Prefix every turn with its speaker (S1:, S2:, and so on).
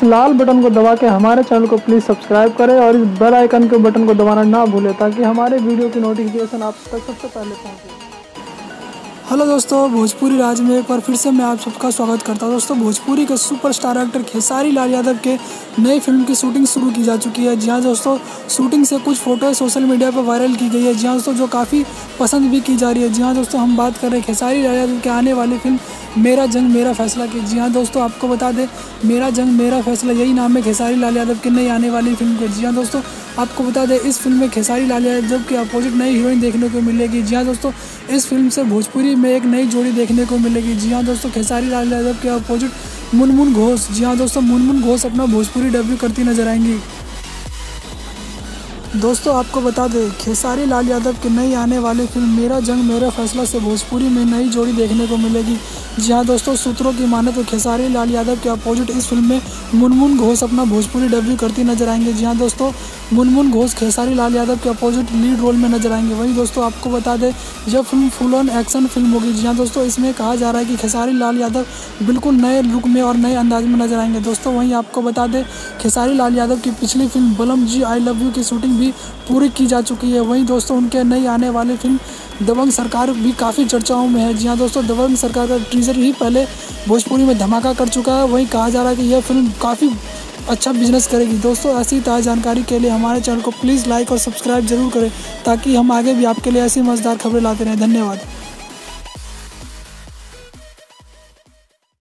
S1: लाल button को दबा के हमारे चैनल को प्लीज़ सब्सक्राइब करें और इस बेल आइकन के बटन को दबाना ना भूलें ताकि हमारे वीडियो की नोटिफिकेशन आप तक सबसे पहले पहुंचे। हेलो दोस्तों, भोजपुरी राज में एक बार फिर से मैं आप सबका स्वागत करता हूं। दोस्तों, भोजपुरी के सुपरस्टार एक्टर खेसारी लाल यादव के नई फिल्म की शूटिंग शुरू की जा चुकी है। जी हाँ दोस्तों, शूटिंग से कुछ फोटो सोशल मीडिया पर वायरल की गई है। जी हाँ दोस्तों, जो काफ़ी पसंद भी की जा रही है। जी हाँ दोस्तों, हम बात कर रहे हैं खेसारी लाल यादव के आने वाली फिल्म मेरा जंग मेरा फैसला की। जी हाँ दोस्तों, आपको बता दें मेरा जंग मेरा फैसला यही नाम है खेसारी लाल यादव की नई आने वाली फिल्म के। जी हाँ दोस्तों, आपको बता दें इस फिल्म में खेसारी लाल यादव के अपोजिट नई हीरोइन देखने को मिलेगी। जी हाँ दोस्तों, इस फिल्म से भोजपुरी में एक नई जोड़ी देखने को मिलेगी। जी हाँ दोस्तों, खेसारी लाल यादव के अपोजिट मुनमुन घोष। जी हाँ दोस्तों, मुनमुन घोष अपना भोजपुरी डेब्यू करती नजर आएंगी। दोस्तों, आपको बता दें खेसारी लाल यादव की नई आने वाली फिल्म मेरा जंग मेरा फैसला से भोजपुरी में नई जोड़ी देखने को मिलेगी। जी हाँ दोस्तों, सूत्रों की माने तो खेसारी लाल यादव के अपोजिट इस फिल्म में मुनमुन घोष अपना भोजपुरी डेब्यू करती नजर आएंगे। जी हाँ दोस्तों, मुनमुन घोष खेसारी लाल यादव के अपोजिट लीड रोल में नजर आएंगे। वहीं दोस्तों, आपको बता दें यह film full on action film होगी। जी हाँ दोस्तों, इसमें कहा जा रहा है कि खेसारी लाल यादव बिल्कुल नए लुक में और नए अंदाज में नजर आएंगे। दोस्तों, वहीं आपको बता दें खेसारी लाल यादव की पिछली film Balam ji I love you की शूटिंग भी पूरी की जा चुकी है। वहीं दोस्तों, उनके नई आने वाली फिल्म दबंग सरकार भी काफ़ी चर्चाओं में है। जी हाँ दोस्तों, दबंग सरकार का टीजर ही पहले भोजपुरी में धमाका कर चुका है। वहीं कहा जा रहा है कि यह फिल्म काफ़ी अच्छा बिजनेस करेगी। दोस्तों, ऐसी ताज़ा जानकारी के लिए हमारे चैनल को प्लीज़ लाइक और सब्सक्राइब जरूर करें ताकि हम आगे भी आपके लिए ऐसी मज़ेदार खबरें लाते रहें। धन्यवाद।